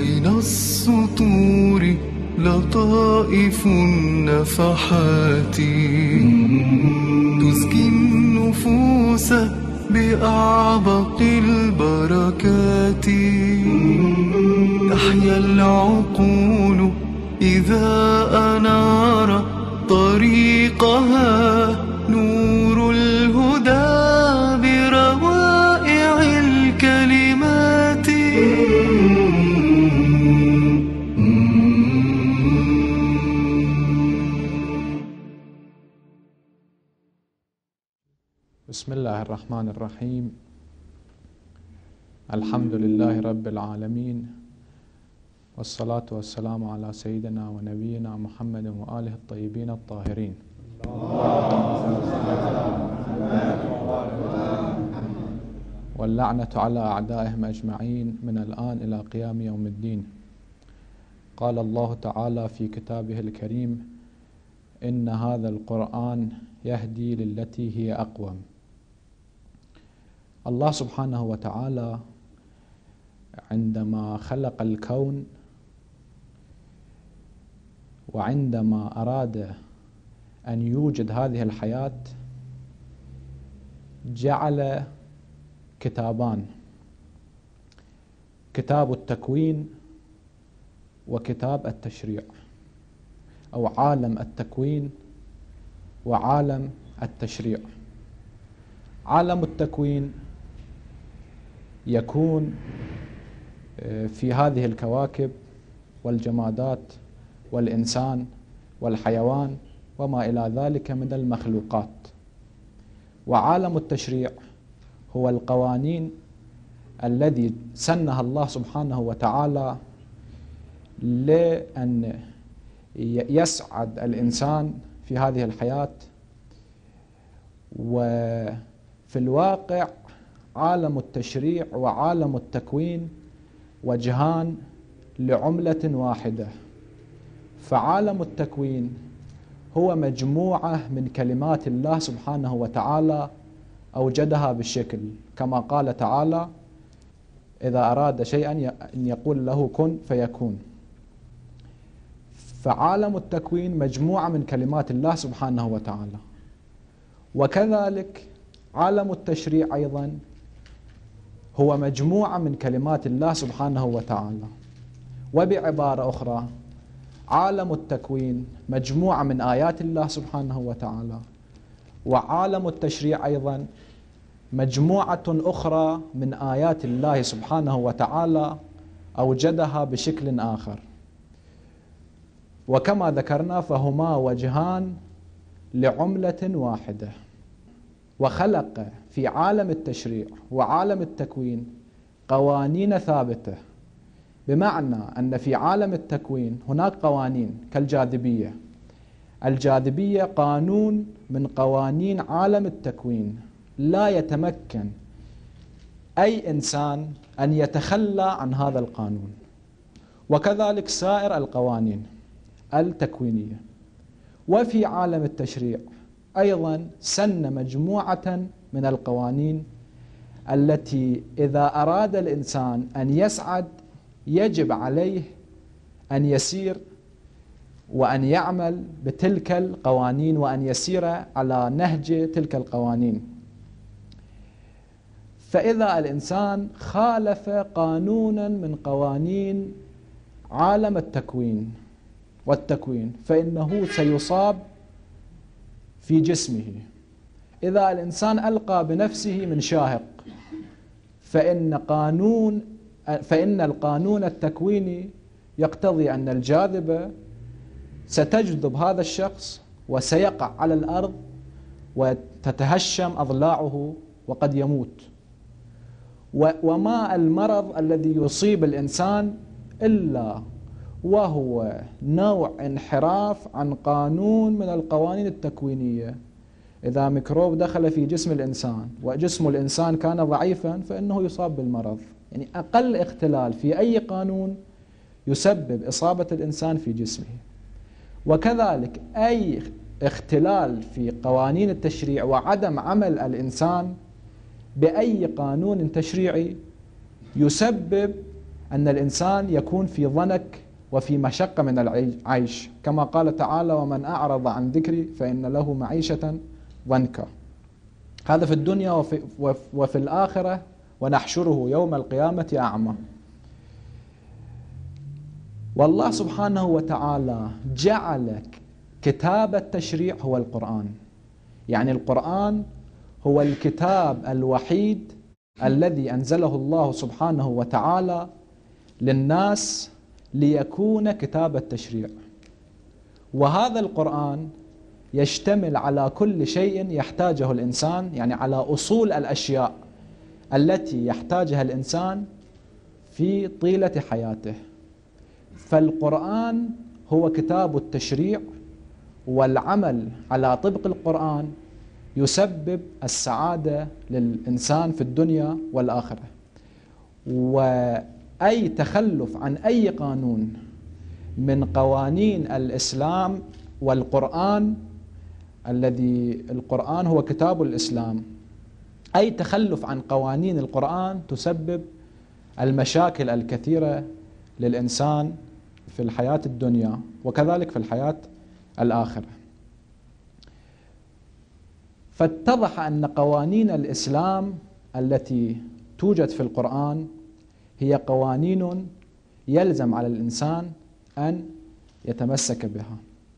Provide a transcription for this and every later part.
بين السطور لطائف النفحات تزكي النفوس بأعبق البركات. تحيا العقول إذا أنار طريقها نور الهدى بروائع الكلمات. بسم الله الرحمن الرحيم. الحمد لله رب العالمين، والصلاة والسلام على سيدنا ونبينا محمد وآله الطيبين الطاهرين. واللعنة على أعدائهم أجمعين من الآن إلى قيام يوم الدين. قال الله تعالى في كتابه الكريم: إن هذا القرآن يهدي للتي هي أقوم. الله سبحانه وتعالى عندما خلق الكون وعندما أراد أن يوجد هذه الحياة جعل كتابان: كتاب التكوين وكتاب التشريع، أو عالم التكوين وعالم التشريع. عالم التكوين يكون في هذه الكواكب والجمادات والإنسان والحيوان وما إلى ذلك من المخلوقات. وعالم التشريع هو القوانين الذي سنها الله سبحانه وتعالى لأن يسعد الإنسان في هذه الحياة. وفي الواقع عالم التشريع وعالم التكوين وجهان لعملة واحدة. فعالم التكوين هو مجموعة من كلمات الله سبحانه وتعالى أوجدها بالشكل، كما قال تعالى: إذا أراد شيئا أن يقول له كن فيكون. فعالم التكوين مجموعة من كلمات الله سبحانه وتعالى. وكذلك عالم التشريع أيضا هو مجموعة من كلمات الله سبحانه وتعالى. وبعبارة أخرى، عالم التكوين مجموعة من آيات الله سبحانه وتعالى، وعالم التشريع أيضا مجموعة أخرى من آيات الله سبحانه وتعالى أوجدها بشكل آخر. وكما ذكرنا فهما وجهان لعملة واحدة. وخلق في عالم التشريع وعالم التكوين قوانين ثابتة، بمعنى أن في عالم التكوين هناك قوانين كالجاذبية. الجاذبية قانون من قوانين عالم التكوين، لا يتمكن أي إنسان أن يتخلى عن هذا القانون. وكذلك سائر القوانين التكوينية. وفي عالم التشريع أيضا سن مجموعة من القوانين التي إذا أراد الإنسان أن يسعد يجب عليه أن يسير وأن يعمل بتلك القوانين وأن يسير على نهج تلك القوانين. فإذا الإنسان خالف قانونا من قوانين عالم التكوين والتكوين فإنه سيصاب في جسمه. إذا الإنسان ألقى بنفسه من شاهق فإن القانون التكويني يقتضي أن الجاذبة ستجذب هذا الشخص وسيقع على الأرض وتتهشم أضلاعه وقد يموت. وما المرض الذي يصيب الإنسان إلا وهو نوع انحراف عن قانون من القوانين التكوينية. إذا ميكروب دخل في جسم الإنسان وجسم الإنسان كان ضعيفا فإنه يصاب بالمرض. يعني أقل اختلال في أي قانون يسبب إصابة الإنسان في جسمه. وكذلك أي اختلال في قوانين التشريع وعدم عمل الإنسان بأي قانون تشريعي يسبب أن الإنسان يكون في ضنك وفي مشقة من العيش، كما قال تعالى: ومن أعرض عن ذكري فإن له معيشة ضنكا. هذا في الدنيا وفي الآخرة: ونحشره يوم القيامة أعمى. والله سبحانه وتعالى جعل كتاب التشريع هو القرآن، يعني القرآن هو الكتاب الوحيد الذي أنزله الله سبحانه وتعالى للناس ليكون كتاب التشريع. وهذا القرآن يشتمل على كل شيء يحتاجه الإنسان، يعني على أصول الأشياء التي يحتاجها الإنسان في طيلة حياته. فالقرآن هو كتاب التشريع، والعمل على طبق القرآن يسبب السعادة للإنسان في الدنيا والآخرة. وأي تخلف عن أي قانون من قوانين الإسلام والقرآن، القرآن هو كتاب الإسلام، أي تخلف عن قوانين القرآن تسبب المشاكل الكثيرة للإنسان في الحياة الدنيا وكذلك في الحياة الآخرة. فاتضح أن قوانين الإسلام التي توجد في القرآن هي قوانين يلزم على الإنسان أن يتمسك بها.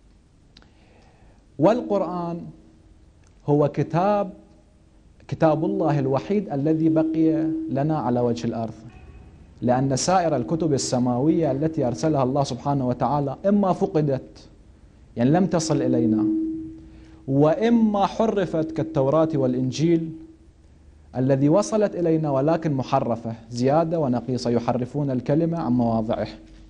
والقرآن هو كتاب الله الوحيد الذي بقي لنا على وجه الأرض، لأن سائر الكتب السماوية التي أرسلها الله سبحانه وتعالى إما فقدت، يعني لم تصل إلينا، وإما حرفت كالتوراة والإنجيل الذي وصلت إلينا ولكن محرفة زيادة ونقيصة، يحرفون الكلمة عن مواضعه.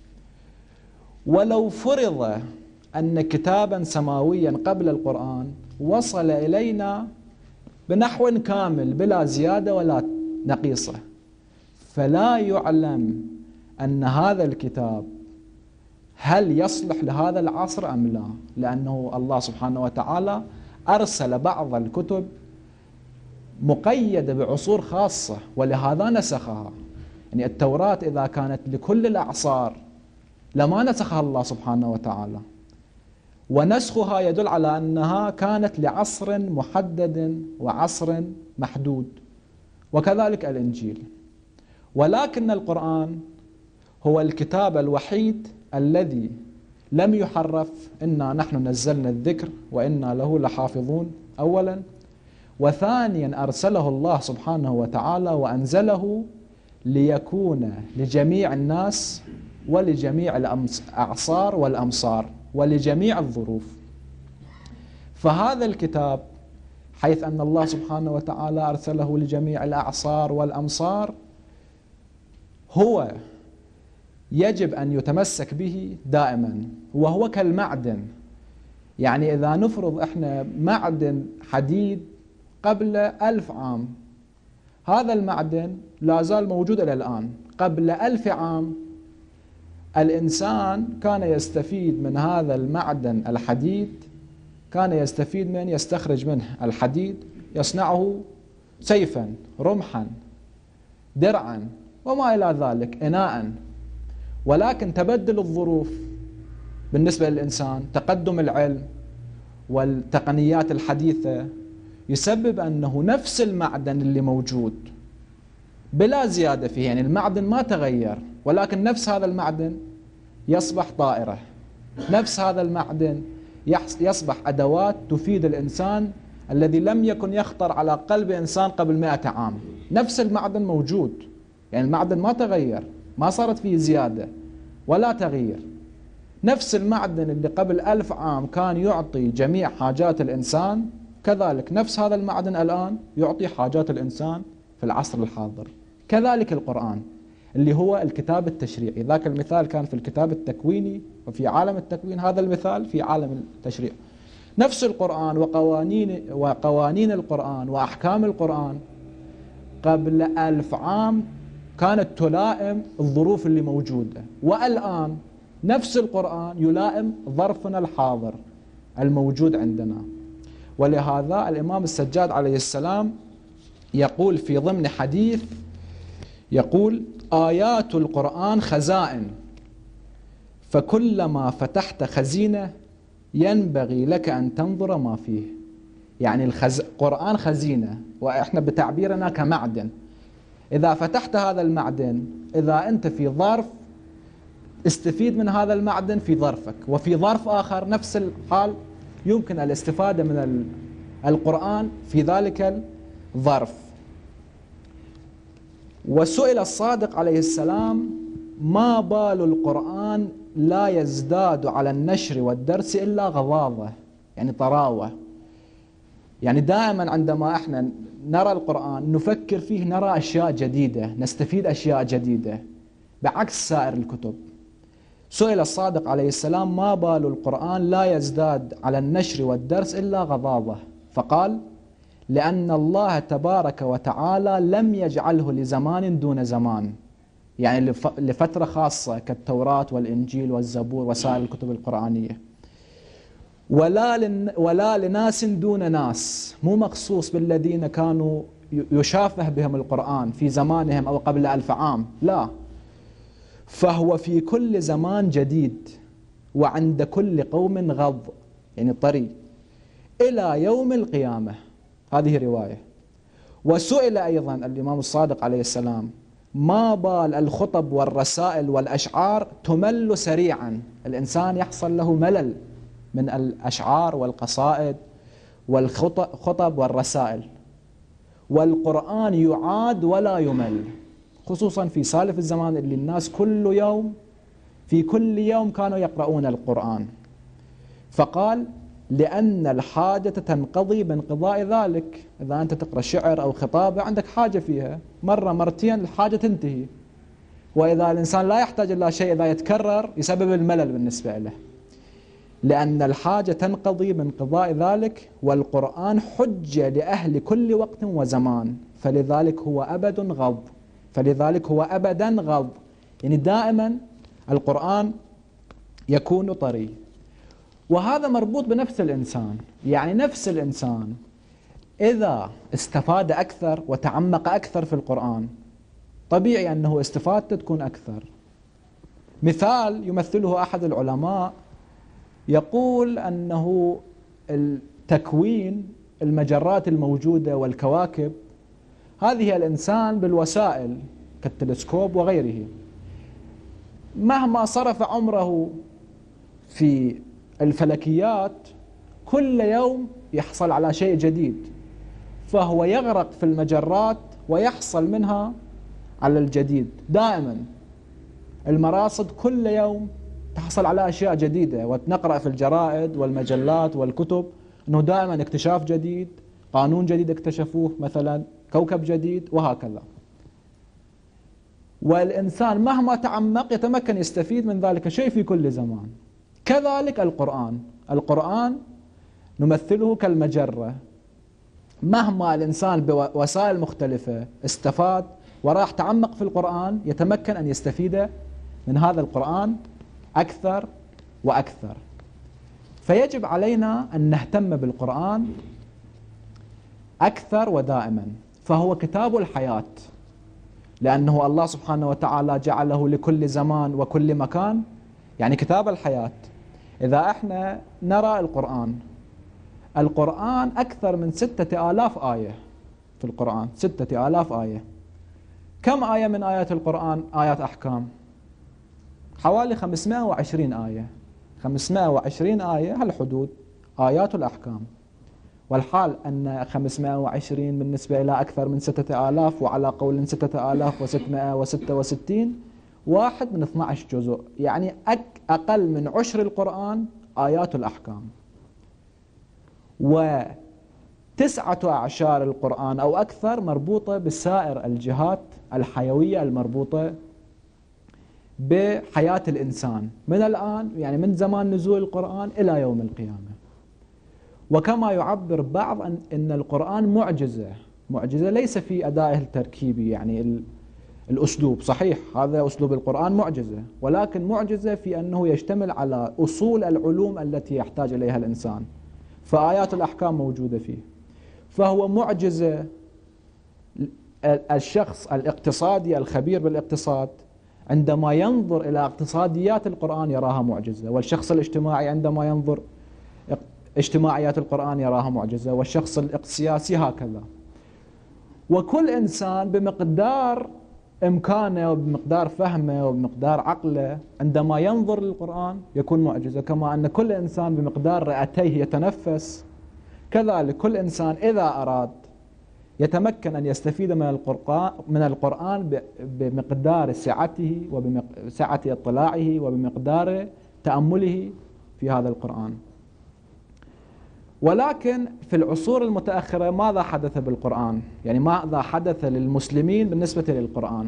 ولو فرض أن كتابا سماويا قبل القرآن وصل إلينا بنحو كامل بلا زيادة ولا نقيصة، فلا يعلم أن هذا الكتاب هل يصلح لهذا العصر أم لا، لأنه الله سبحانه وتعالى أرسل بعض الكتب مقيدة بعصور خاصة ولهذا نسخها. يعني التوراة إذا كانت لكل الأعصار لما نسخها الله سبحانه وتعالى، ونسخها يدل على أنها كانت لعصر محدد وعصر محدود، وكذلك الإنجيل. ولكن القرآن هو الكتاب الوحيد الذي لم يحرف. إنا نحن نزلنا الذكر وإنا له لحافظون أولا، وثانيا أرسله الله سبحانه وتعالى وأنزله ليكون لجميع الناس ولجميع الأعصار والأمصار ولجميع الظروف. فهذا الكتاب حيث أن الله سبحانه وتعالى أرسله لجميع الأعصار والأمصار هو يجب أن يتمسك به دائما، وهو كالمعدن. يعني إذا نفرض إحنا معدن حديد قبل 1000 عام، هذا المعدن لا زال موجود إلى الآن. قبل 1000 عام الإنسان كان يستفيد من هذا المعدن الحديد، كان يستفيد من يستخرج منه الحديد، يصنعه سيفا، رمحا، درعا وما إلى ذلك، إناء. ولكن تبدل الظروف بالنسبة للإنسان، تقدم العلم والتقنيات الحديثة يسبب أنه نفس المعدن اللي موجود بلا زيادة فيه، يعني المعدن ما تغير، ولكن نفس هذا المعدن يصبح طائرة، نفس هذا المعدن يصبح أدوات تفيد الإنسان الذي لم يكن يخطر على قلب إنسان قبل 100 عام. نفس المعدن موجود، يعني المعدن ما تغير، ما صارت فيه زيادة ولا تغيير. نفس المعدن اللي قبل 1000 عام كان يعطي جميع حاجات الإنسان، كذلك نفس هذا المعدن الآن يعطي حاجات الإنسان في العصر الحاضر. كذلك القرآن اللي هو الكتاب التشريعي، ذاك المثال كان في الكتاب التكويني وفي عالم التكوين، هذا المثال في عالم التشريع. نفس القرآن وقوانين القرآن وأحكام القرآن قبل 1000 عام كانت تلائم الظروف اللي موجودة، والآن نفس القرآن يلائم ظرفنا الحاضر الموجود عندنا. ولهذا الإمام السجاد عليه السلام يقول في ضمن حديث، يقول: آيات القرآن خزائن، فكلما فتحت خزينة ينبغي لك أن تنظر ما فيه. يعني القرآن خزينة، وإحنا بتعبيرنا كمعدن. إذا فتحت هذا المعدن، إذا أنت في ظرف استفيد من هذا المعدن في ظرفك، وفي ظرف آخر نفس الحال يمكن الاستفادة من القرآن في ذلك الظرف. وسئل الصادق عليه السلام: ما بال القرآن لا يزداد على النشر والدرس إلا غضاضة، يعني طراوة. يعني دائما عندما احنا نرى القرآن نفكر فيه، نرى أشياء جديدة، نستفيد أشياء جديدة بعكس سائر الكتب. سئل الصادق عليه السلام: ما بال القرآن لا يزداد على النشر والدرس إلا غضاضة؟ فقال: لأن الله تبارك وتعالى لم يجعله لزمان دون زمان، يعني لفترة خاصة كالتوراة والإنجيل والزبور وسائر الكتب القرآنية، ولا لناس دون ناس، مو مخصوص بالذين كانوا يشافه بهم القرآن في زمانهم أو قبل 1000 عام، لا، فهو في كل زمان جديد، وعند كل قوم غض، يعني طري، إلى يوم القيامة. هذه رواية. وسئل أيضا الإمام الصادق عليه السلام: ما بال الخطب والرسائل والأشعار تمل سريعا؟ الإنسان يحصل له ملل من الأشعار والقصائد والخطب والرسائل، والقرآن يعاد ولا يمل، خصوصا في سالف الزمان اللي الناس في كل يوم كانوا يقرؤون القرآن. فقال: لأن الحاجة تنقضي بانقضاء ذلك. إذا أنت تقرأ شعر أو خطابة عندك حاجة فيها، مرة مرتين الحاجة تنتهي، وإذا الإنسان لا يحتاج إلى شيء إذا يتكرر يسبب الملل بالنسبة له. لأن الحاجة تنقضي بانقضاء ذلك، والقرآن حجة لأهل كل وقت وزمان، فلذلك هو أبدا غض، يعني دائما القرآن يكون طري. وهذا مربوط بنفس الإنسان، يعني نفس الإنسان إذا استفاد أكثر وتعمق أكثر في القرآن طبيعي أنه استفادته تكون أكثر. مثال يمثله أحد العلماء، يقول أنه التكوين المجرات الموجودة والكواكب هذه الإنسان بالوسائل كالتلسكوب وغيره مهما صرف عمره في الفلكيات كل يوم يحصل على شيء جديد، فهو يغرق في المجرات ويحصل منها على الجديد. دائما المراصد كل يوم تحصل على أشياء جديدة، ونقرأ في الجرائد والمجلات والكتب أنه دائما اكتشاف جديد، قانون جديد اكتشفوه مثلا، كوكب جديد، وهكذا. والإنسان مهما تعمق يتمكن يستفيد من ذلك الشيء في كل زمان. كذلك القرآن نمثله كالمجرة، مهما الإنسان بوسائل مختلفة استفاد وراح تعمق في القرآن يتمكن أن يستفيد من هذا القرآن أكثر وأكثر. فيجب علينا أن نهتم بالقرآن أكثر ودائما، فهو كتاب الحياة، لأنه الله سبحانه وتعالى جعله لكل زمان وكل مكان، يعني كتاب الحياة. إذا احنا نرى القرآن أكثر من 6000 آية في القرآن، 6000 آية. كم آية من آيات القرآن آيات أحكام؟ حوالي 520 آية. 520 آية هالحدود آيات الأحكام، والحال أن 520 بالنسبة إلى أكثر من 6000، وعلى قول 6666 واحد من 12 جزء، يعني أقل من عشر القرآن آيات الأحكام. و9 أعشار القرآن أو أكثر مربوطة بسائر الجهات الحيوية المربوطة بحياة الإنسان من الآن، يعني من زمان نزول القرآن إلى يوم القيامة. وكما يعبر بعض أن القرآن معجزة ليس في أدائه التركيبي، يعني الأسلوب صحيح هذا أسلوب القرآن معجزة، ولكن معجزة في أنه يشتمل على أصول العلوم التي يحتاج إليها الإنسان، فآيات الأحكام موجودة فيه، فهو معجزة الشخص الاقتصادي الخبير بالاقتصاد عندما ينظر إلى اقتصاديات القرآن يراها معجزة، والشخص الاجتماعي عندما ينظر اجتماعيات القرآن يراها معجزة، والشخص السياسي هكذا. وكل إنسان بمقدار إمكانه وبمقدار فهمه وبمقدار عقله عندما ينظر للقرآن يكون معجزة. كما أن كل إنسان بمقدار رئتيه يتنفس، كذلك كل إنسان إذا أراد يتمكن أن يستفيد من القرآن بمقدار سعته وبسعة اطلاعه وبمقدار تأمله في هذا القرآن. ولكن في العصور المتأخرة ماذا حدث بالقرآن؟ يعني ماذا حدث للمسلمين بالنسبة للقرآن؟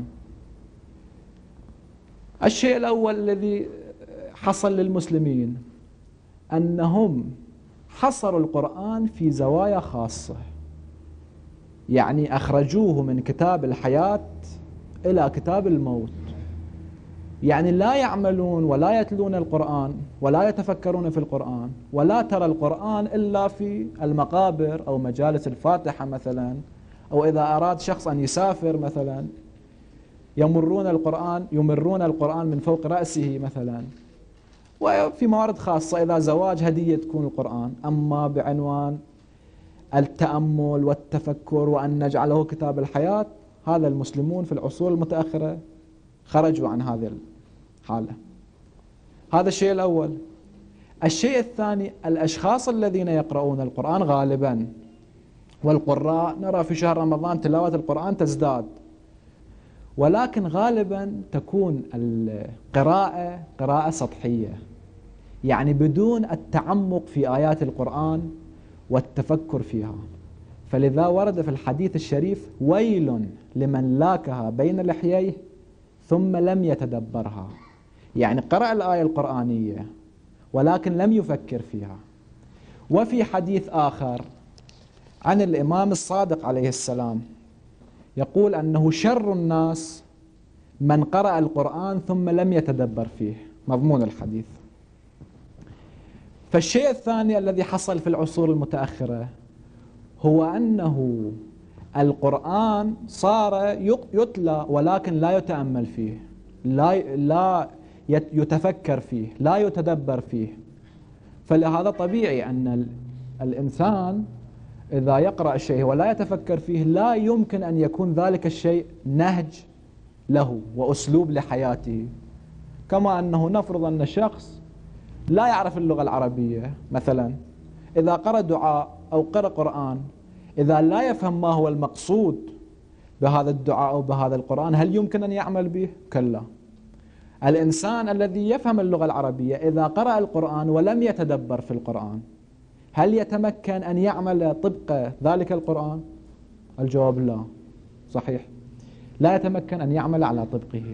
الشيء الأول الذي حصل للمسلمين أنهم حصروا القرآن في زوايا خاصة، يعني أخرجوه من كتاب الحياة إلى كتاب الموت، يعني لا يعملون ولا يتلون القرآن ولا يتفكرون في القرآن، ولا ترى القرآن إلا في المقابر أو مجالس الفاتحة مثلا، أو إذا أراد شخص أن يسافر مثلا يمرون القرآن من فوق رأسه مثلا، وفي موارد خاصة إذا زواج هدية تكون القرآن. أما بعنوان التأمل والتفكر وأن نجعله كتاب الحياة، هذا المسلمون في العصور المتأخرة خرجوا عن هذه الحالة. هذا الشيء الأول. الشيء الثاني، الأشخاص الذين يقرؤون القرآن غالبا، والقراء نرى في شهر رمضان تلاوة القرآن تزداد، ولكن غالبا تكون القراءة قراءة سطحية، يعني بدون التعمق في آيات القرآن والتفكر فيها. فلذا ورد في الحديث الشريف: ويل لمن لاكها بين لحييه ثم لم يتدبرها، يعني قرأ الآية القرآنية ولكن لم يفكر فيها. وفي حديث آخر عن الإمام الصادق عليه السلام يقول أنه شر الناس من قرأ القرآن ثم لم يتدبر فيه، مضمون الحديث. فالشيء الثاني الذي حصل في العصور المتأخرة هو أنه القرآن صار يتلى ولكن لا يتأمل فيه، لا يتفكر فيه، لا يتدبر فيه. فلهذا طبيعي أن الإنسان إذا يقرأ الشيء ولا يتفكر فيه لا يمكن أن يكون ذلك الشيء نهج له وأسلوب لحياته. كما أنه نفرض أن شخص لا يعرف اللغة العربية مثلا، إذا قرأ دعاء أو قرأ قرآن، إذا لا يفهم ما هو المقصود بهذا الدعاء أو بهذا القرآن، هل يمكن أن يعمل به؟ كلا. الإنسان الذي يفهم اللغة العربية إذا قرأ القرآن ولم يتدبر في القرآن، هل يتمكن أن يعمل طبق ذلك القرآن؟ الجواب لا. صحيح، لا يتمكن أن يعمل على طبقه.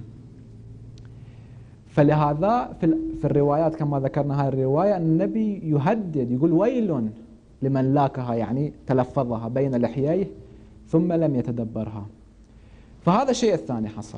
فلهذا في الروايات كما ذكرنا هذه الرواية النبي يهدد، يقول: ويل لمن لاكها، يعني تلفظها بين لحييه ثم لم يتدبرها. فهذا الشيء الثاني حصل.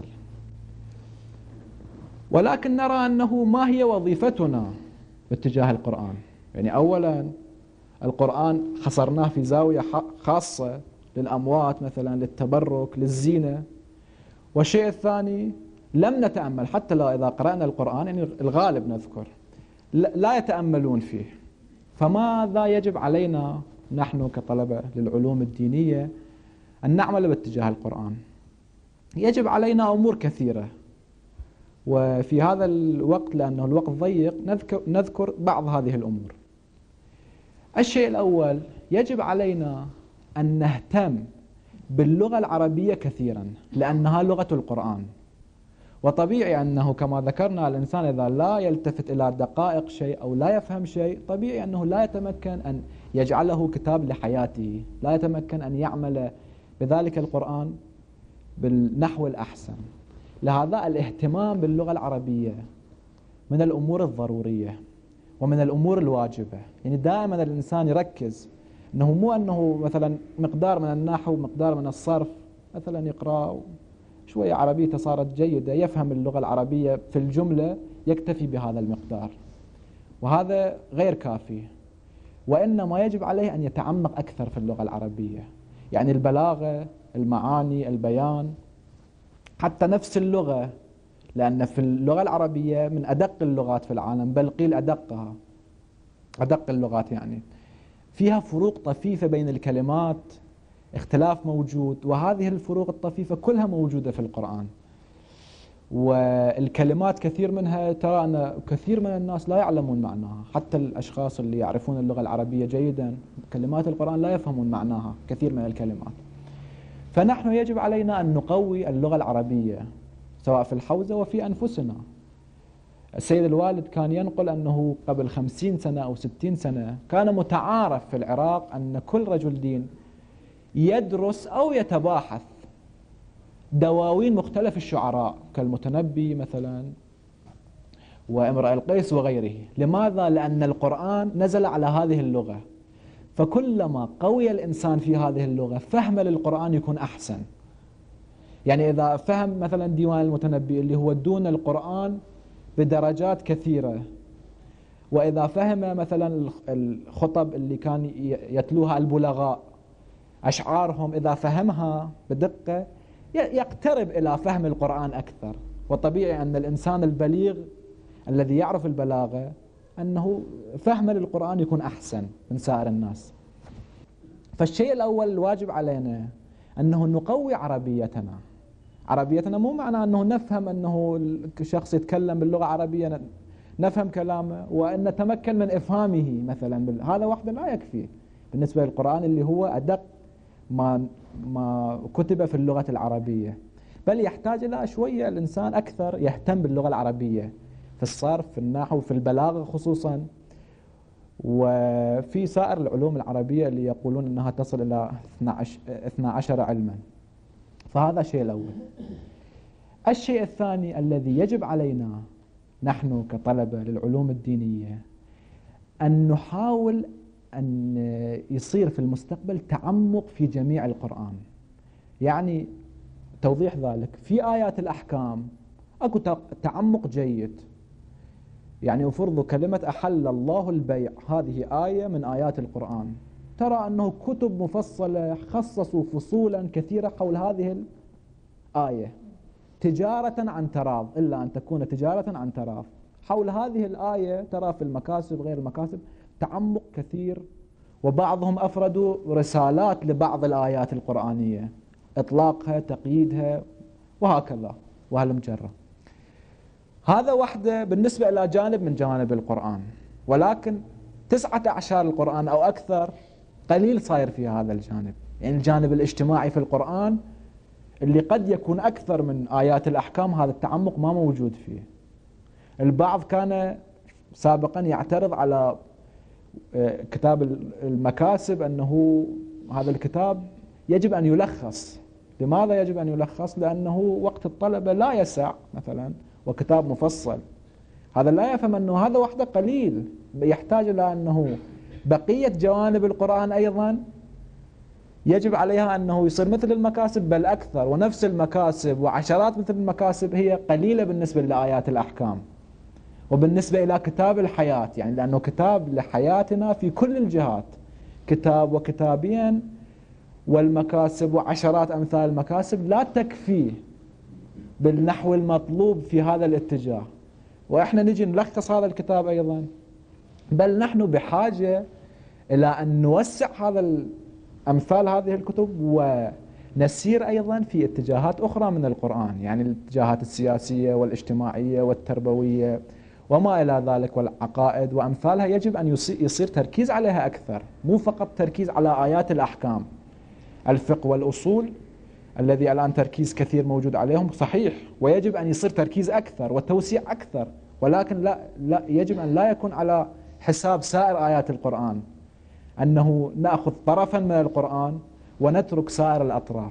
ولكن نرى أنه ما هي وظيفتنا باتجاه القرآن؟ يعني أولا القرآن حصرناه في زاوية خاصة للأموات مثلا، للتبرك، للزينة. والشيء الثاني لم نتأمل، حتى لو إذا قرأنا القرآن يعني الغالب نذكر لا يتأملون فيه. فماذا يجب علينا نحن كطلبة للعلوم الدينية أن نعمل باتجاه القرآن؟ يجب علينا أمور كثيرة، وفي هذا الوقت لأنه الوقت ضيق نذكر بعض هذه الأمور. الشيء الأول، يجب علينا أن نهتم باللغة العربية كثيرا لأنها لغة القرآن. وطبيعي أنه كما ذكرنا الإنسان إذا لا يلتفت إلى دقائق شيء أو لا يفهم شيء، طبيعي أنه لا يتمكن أن يجعله كتاب لحياته، لا يتمكن أن يعمل بذلك القرآن بالنحو الأحسن. لهذا الاهتمام باللغة العربية من الأمور الضرورية ومن الأمور الواجبة. يعني دائما الإنسان يركز أنه مو أنه مثلا مقدار من النحو مقدار من الصرف مثلا يقرأ شوية عربيته صارت جيدة، يفهم اللغة العربية في الجملة، يكتفي بهذا المقدار، وهذا غير كافي. وإنما يجب عليه أن يتعمق أكثر في اللغة العربية، يعني البلاغة، المعاني، البيان، حتى نفس اللغة، لأن في اللغة العربية من أدق اللغات في العالم، بل قيل أدقها، أدق اللغات يعني، فيها فروق طفيفة بين الكلمات، اختلاف موجود، وهذه الفروق الطفيفة كلها موجودة في القرآن. والكلمات كثير منها ترى أن كثير من الناس لا يعلمون معناها، حتى الأشخاص اللي يعرفون اللغة العربية جيدا كلمات القرآن لا يفهمون معناها كثير من الكلمات. فنحن يجب علينا أن نقوي اللغة العربية سواء في الحوزة وفي أنفسنا. السيد الوالد كان ينقل أنه قبل 50 سنة أو 60 سنة كان متعارف في العراق أن كل رجل دين يدرس أو يتباحث دواوين مختلف الشعراء كالمتنبي مثلا وامرئ القيس وغيره. لماذا؟ لأن القرآن نزل على هذه اللغة، فكلما قوي الإنسان في هذه اللغة فهم للقرآن يكون أحسن. يعني إذا فهم مثلا ديوان المتنبي اللي هو دون القرآن بدرجات كثيرة، وإذا فهم مثلا الخطب اللي كان يتلوها البلغاء أشعارهم، إذا فهمها بدقة يقترب إلى فهم القرآن أكثر. وطبيعي أن الإنسان البليغ الذي يعرف البلاغة أنه فهم للقرآن يكون أحسن من سائر الناس. فالشيء الأول الواجب علينا أنه نقوي عربيتنا. عربيتنا مو معنى أنه نفهم أنه شخص يتكلم باللغة العربية نفهم كلامه وأن نتمكن من إفهامه مثلا، هذا وحده لا يكفي بالنسبة للقرآن اللي هو أدق ما كتب في اللغة العربية، بل يحتاج إلى شوية الإنسان أكثر يهتم باللغة العربية في الصرف، في النحو، في البلاغة خصوصا، وفي سائر العلوم العربية اللي يقولون أنها تصل إلى 12 علما. فهذا الشيء الأول. الشيء الثاني الذي يجب علينا نحن كطلبة للعلوم الدينية أن نحاول أن يصير في المستقبل تعمق في جميع القرآن. يعني توضيح ذلك، في آيات الأحكام أكو تعمق جيد. يعني أفرض كلمة أحل الله البيع، هذه آية من آيات القرآن، ترى أنه كتب مفصلة خصصوا فصولا كثيرة حول هذه الآية تجارة عن تراض، إلا أن تكون تجارة عن تراض. حول هذه الآية ترى في المكاسب غير المكاسب تعمق كثير، وبعضهم أفردوا رسالات لبعض الآيات القرآنية، إطلاقها، تقييدها، وهكذا وهالمجرة. هذا وحده بالنسبة إلى جانب من جوانب القرآن، ولكن 19 القرآن أو أكثر قليل صاير في هذا الجانب. يعني الجانب الاجتماعي في القرآن اللي قد يكون أكثر من آيات الأحكام هذا التعمق ما موجود فيه. البعض كان سابقا يعترض على كتاب المكاسب أنه هذا الكتاب يجب أن يلخص. لماذا يجب أن يلخص؟ لأنه وقت الطلبة لا يسع مثلا، وكتاب مفصل، هذا لا يفهم أنه هذا وحده قليل، يحتاج إلى أنه بقية جوانب القرآن أيضا يجب عليها أنه يصير مثل المكاسب بل أكثر، ونفس المكاسب وعشرات مثل المكاسب هي قليلة بالنسبة لآيات الأحكام. وبالنسبة إلى كتاب الحياة، يعني لأنه كتاب لحياتنا في كل الجهات، كتاب وكتابين، والمكاسب وعشرات أمثال المكاسب لا تكفي بالنحو المطلوب في هذا الاتجاه، وإحنا نجي نلخص هذا الكتاب أيضا، بل نحن بحاجة إلى أن نوسع أمثال هذه الكتب ونسير أيضا في اتجاهات أخرى من القرآن، يعني الاتجاهات السياسية والاجتماعية والتربوية وما إلى ذلك، والعقائد وأمثالها يجب أن يصير تركيز عليها أكثر، مو فقط تركيز على آيات الأحكام. الفقه والأصول الذي الآن تركيز كثير موجود عليهم صحيح، ويجب أن يصير تركيز أكثر وتوسيع أكثر، ولكن لا يجب أن لا يكون على حساب سائر آيات القرآن، أنه نأخذ طرفا من القرآن ونترك سائر الأطراف.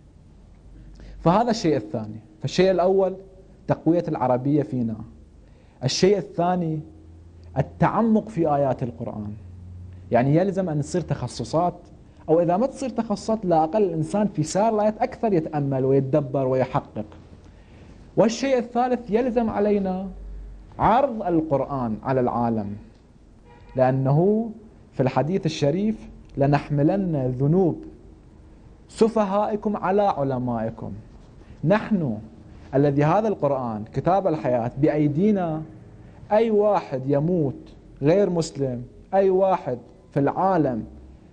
فهذا الشيء الثاني. فالشيء الأول تقوية العربية فينا. الشيء الثاني التعمق في آيات القرآن، يعني يلزم أن تصير تخصصات، أو إذا ما تصير تخصصات لا أقل الإنسان في سائر الآيات أكثر يتأمل ويتدبر ويحقق. والشيء الثالث يلزم علينا عرض القرآن على العالم، لأنه في الحديث الشريف لنحملن ذنوب سفهائكم على علمائكم. نحن الذي هذا القرآن كتاب الحياة بأيدينا، أي واحد يموت غير مسلم، أي واحد في العالم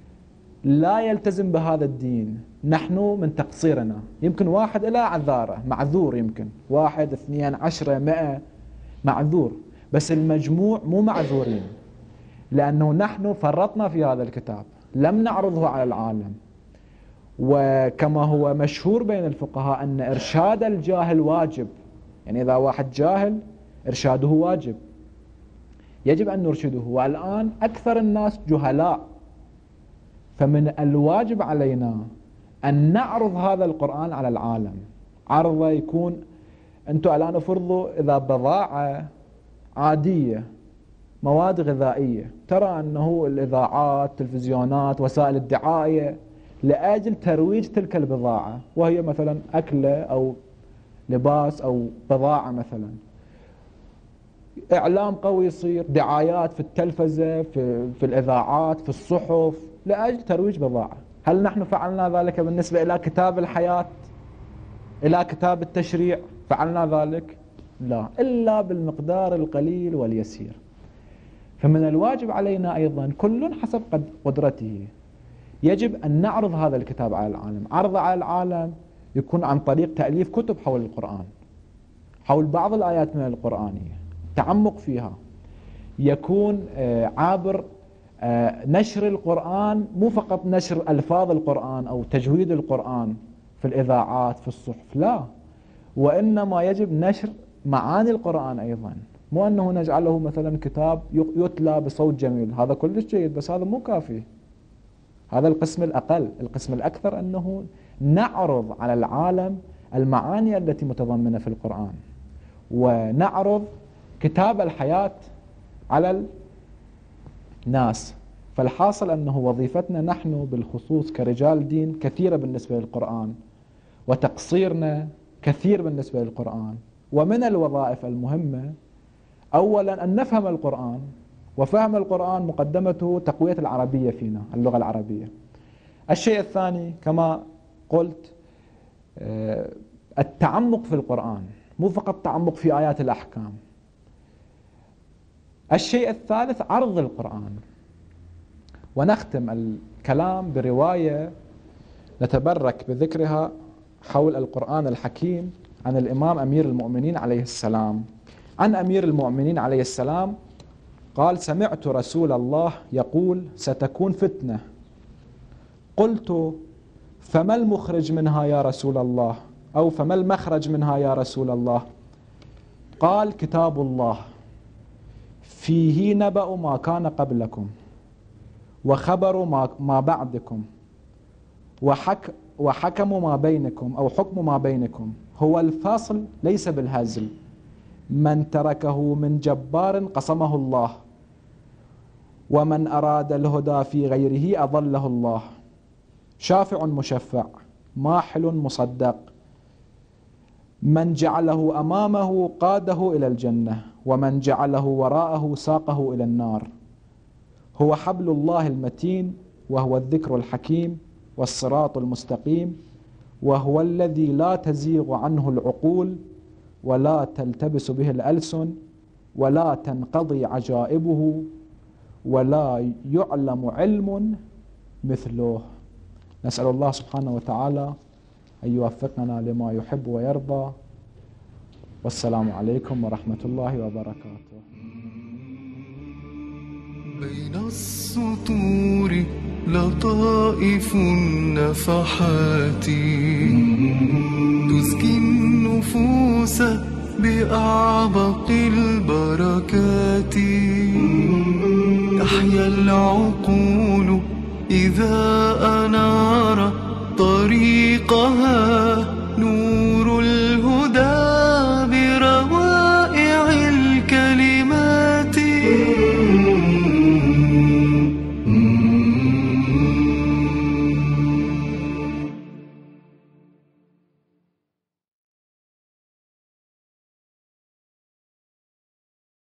لا يلتزم بهذا الدين، نحن من تقصيرنا. يمكن واحد إلى عذاره معذور، يمكن 1 2 10 100 معذور، بس المجموع مو معذورين، لأنه نحن فرطنا في هذا الكتاب، لم نعرضه على العالم. وكما هو مشهور بين الفقهاء أن إرشاد الجاهل واجب، يعني إذا واحد جاهل إرشاده واجب، يجب أن نرشده. والآن أكثر الناس جهلاء، فمن الواجب علينا أن نعرض هذا القرآن على العالم. عرضه يكون، أنتم الآن افرضوا إذا بضاعة عادية مواد غذائية، ترى أنه الإذاعات، التلفزيونات، وسائل الدعاية لأجل ترويج تلك البضاعة، وهي مثلا أكلة أو لباس أو بضاعة مثلا، إعلام قوي يصير، دعايات في التلفزة، في الإذاعات، في الصحف، لأجل ترويج بضاعة. هل نحن فعلنا ذلك بالنسبة إلى كتاب الحياة، إلى كتاب التشريع؟ فعلنا ذلك؟ لا، إلا بالمقدار القليل واليسير. فمن الواجب علينا أيضا كل حسب قدرته يجب أن نعرض هذا الكتاب على العالم. عرضه على العالم يكون عن طريق تأليف كتب حول القرآن، حول بعض الآيات من القرآنية، تعمق فيها، يكون عابر نشر القرآن، مو فقط نشر ألفاظ القرآن أو تجويد القرآن في الإذاعات في الصحف، لا، وإنما يجب نشر معاني القرآن أيضا، مو أنه نجعله مثلا كتاب يتلى بصوت جميل، هذا كلش جيد، بس هذا مو كافي، هذا القسم الأقل. القسم الأكثر أنه نعرض على العالم المعاني التي متضمنة في القرآن، ونعرض كتاب الحياة على الناس. فالحاصل أنه وظيفتنا نحن بالخصوص كرجال دين كثيرة بالنسبة للقرآن، وتقصيرنا كثير بالنسبة للقرآن. ومن الوظائف المهمة أولا أن نفهم القرآن، وفهم القرآن مقدمته تقوية العربية فينا، اللغة العربية. الشيء الثاني كما قلت التعمق في القرآن، مو فقط تعمق في آيات الأحكام. الشيء الثالث عرض القرآن. ونختم الكلام برواية نتبرك بذكرها حول القرآن الحكيم عن الإمام أمير المؤمنين عليه السلام. عن أمير المؤمنين عليه السلام قال: سمعت رسول الله يقول: ستكون فتنة. قلت: فما المخرج منها يا رسول الله؟ أو فما المخرج منها يا رسول الله؟ قال: كتاب الله فيه نبأ ما كان قبلكم، وخبر ما بعدكم، وحكم ما بينكم، أو حكم ما بينكم، هو الفاصل ليس بالهزل، من تركه من جبار قصمه الله، ومن أراد الهدى في غيره أضله الله، شافع مشفع، ماحل مصدق، من جعله أمامه قاده إلى الجنة، ومن جعله وراءه ساقه إلى النار، هو حبل الله المتين، وهو الذكر الحكيم، والصراط المستقيم، وهو الذي لا تزيغ عنه العقول، ولا تلتبس به الألسن، ولا تنقضي عجائبه، ولا يعلم علم مثله. نسأل الله سبحانه وتعالى أن يوفقنا لما يحب ويرضى. والسلام عليكم ورحمة الله وبركاته. بين السطور لطائف النفحات تزكي النفوس بأعبق البركات، تحيا العقول إذا أنار طريقها نور